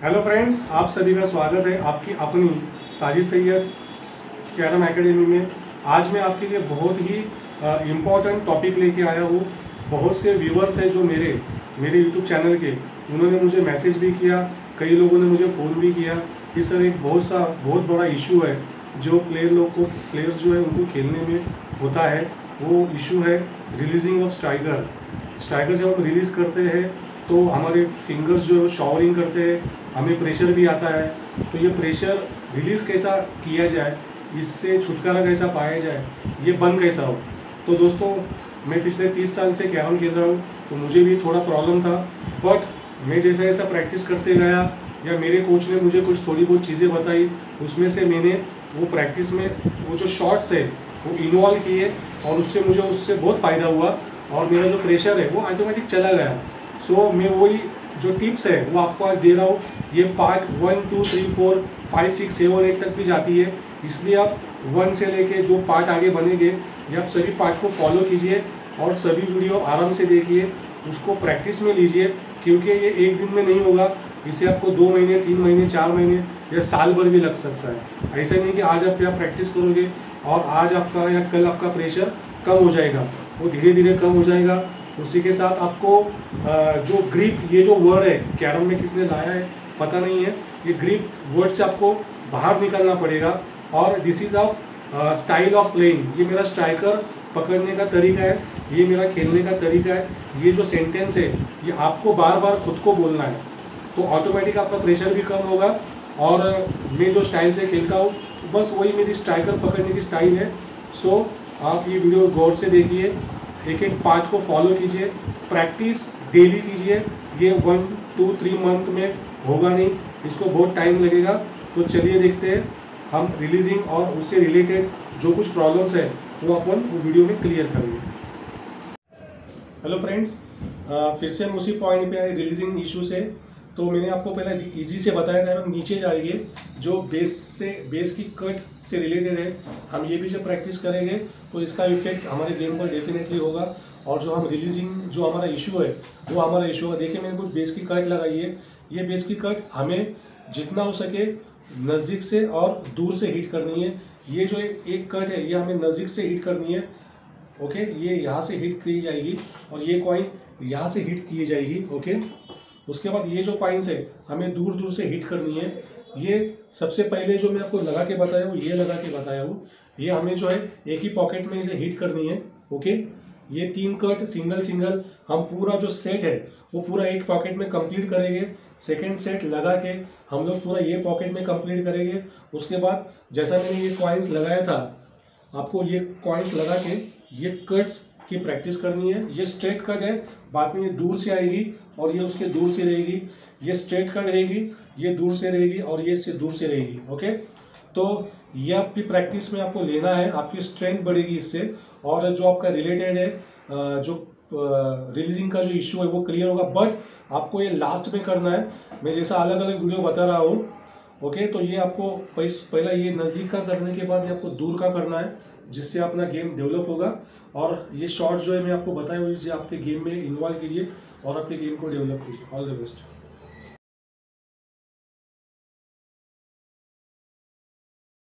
Hello friends, आप सभी का स्वागत है आपकी अपनी साजिद सैयद कैरम एकेडमी में। आज मैं आपके लिए बहुत ही इम्पॉर्टेंट टॉपिक लेके आया हूँ। बहुत से व्यूअर्स हैं जो मेरे यूट्यूब चैनल के, उन्होंने मुझे मैसेज भी किया, कई लोगों ने मुझे फ़ोन भी किया कि सर एक बहुत बड़ा इशू है जो प्लेयर्स जो है उनको खेलने में होता है। वो इशू है रिलीजिंग ऑफ स्ट्राइकर जब हम रिलीज़ करते हैं तो हमारे फिंगर्स जो है शॉवरिंग करते हैं, हमें प्रेशर भी आता है। तो ये प्रेशर रिलीज़ कैसा किया जाए, इससे छुटकारा कैसा पाया जाए, ये बंद कैसा हो। तो दोस्तों, मैं पिछले 30 साल से कैरम खेल रहा हूँ, तो मुझे भी थोड़ा प्रॉब्लम था। बट मैं जैसा जैसा प्रैक्टिस करते गया या मेरे कोच ने मुझे कुछ थोड़ी बहुत चीज़ें बताई, उसमें से मैंने वो प्रैक्टिस में वो जो शॉट्स है वो इन्वॉल्व किए और उससे बहुत फ़ायदा हुआ और मेरा जो प्रेशर है वो ऑटोमेटिक चला गया। सो मैं वही जो टिप्स है वो आपको आज दे रहा हूँ। ये पार्ट 1 2 3 4 5 6 7 8 तक भी जाती है, इसलिए आप 1 से लेके जो पार्ट आगे बनेंगे ये आप सभी पार्ट को फॉलो कीजिए और सभी वीडियो आराम से देखिए, उसको प्रैक्टिस में लीजिए, क्योंकि ये एक दिन में नहीं होगा। इसे आपको 2 महीने 3 महीने 4 महीने या साल भर भी लग सकता है। ऐसा नहीं कि आज आप यहाँ प्रैक्टिस करोगे और आज आपका या कल आपका प्रेशर कम हो जाएगा, वो धीरे धीरे कम हो जाएगा। उसी के साथ आपको जो ग्रिप, ये जो वर्ड है कैरम में किसने लाया है पता नहीं है, ये ग्रिप वर्ड से आपको बाहर निकलना पड़ेगा। और this is of style of playing, ये मेरा स्ट्राइकर पकड़ने का तरीका है, ये मेरा खेलने का तरीका है। ये जो सेंटेंस है ये आपको बार बार खुद को बोलना है, तो ऑटोमेटिक आपका प्रेशर भी कम होगा। और मैं जो स्टाइल से खेलता हूँ बस वही मेरी स्ट्राइकर पकड़ने की स्टाइल है। सो आप ये वीडियो गौर से देखिए, एक एक पार्ट को फॉलो कीजिए, प्रैक्टिस डेली कीजिए। ये 1 2 3 मंथ में होगा नहीं, इसको बहुत टाइम लगेगा। तो चलिए देखते हैं हम रिलीजिंग और उससे रिलेटेड जो कुछ प्रॉब्लम्स है वो अपन वो वीडियो में क्लियर करेंगे। हेलो फ्रेंड्स, फिर से हम उसी पॉइंट पे आए रिलीजिंग इशू से। तो मैंने आपको पहले इजी से बताया था, हम नीचे जाएंगे जो बेस की कट से रिलेटेड है। हम ये भी जब प्रैक्टिस करेंगे तो इसका इफेक्ट हमारे गेम पर डेफिनेटली होगा। और जो हम रिलीजिंग जो हमारा इशू है वो हमारा इशू होगा। देखिए मैंने कुछ बेस की कट लगाई है। ये बेस की कट हमें जितना हो सके नज़दीक से और दूर से हिट करनी है। ये जो एक कट है ये हमें नज़दीक से हिट करनी है। ओके, ये यहाँ से हिट की जाएगी और ये कॉइन यहाँ से हिट की जाएगी। ओके, उसके बाद ये जो कॉइन्स है हमें दूर दूर से हिट करनी है। ये सबसे पहले जो मैं आपको लगा के बताया हूँ, ये लगा के बताया हूँ, ये हमें जो है एक ही पॉकेट में इसे हिट करनी है। ओके, ये 3 कट सिंगल हम पूरा जो सेट है वो पूरा एक पॉकेट में कंप्लीट करेंगे। सेकेंड सेट लगा के हम लोग पूरा ये पॉकेट में कंप्लीट करेंगे। उसके बाद जैसा मैंने ये कॉइन्स लगाया था, आपको ये कॉइन्स लगा के ये कट्स की प्रैक्टिस करनी है। ये स्ट्रेट कट है, बाद में ये दूर से आएगी और ये उसके दूर से रहेगी। ये स्ट्रेट कट रहेगी, ये दूर से रहेगी और ये इससे दूर से रहेगी। ओके, तो ये आपकी प्रैक्टिस में आपको लेना है, आपकी स्ट्रेंथ बढ़ेगी इससे। और जो आपका रिलेटेड है जो रिलीजिंग का जो इशू है वो क्लियर होगा। बट आपको ये लास्ट में करना है, मैं जैसा अलग अलग वीडियो बता रहा हूँ। ओके, तो ये आपको पहला ये नज़दीक का करने के बाद ये आपको दूर का करना है, जिससे अपना गेम डेवलप होगा। और ये शॉट जो है मैं आपको बताया हुई आपके गेम में इन्वॉल्व कीजिए और आपके गेम को डेवलप कीजिए। All the best.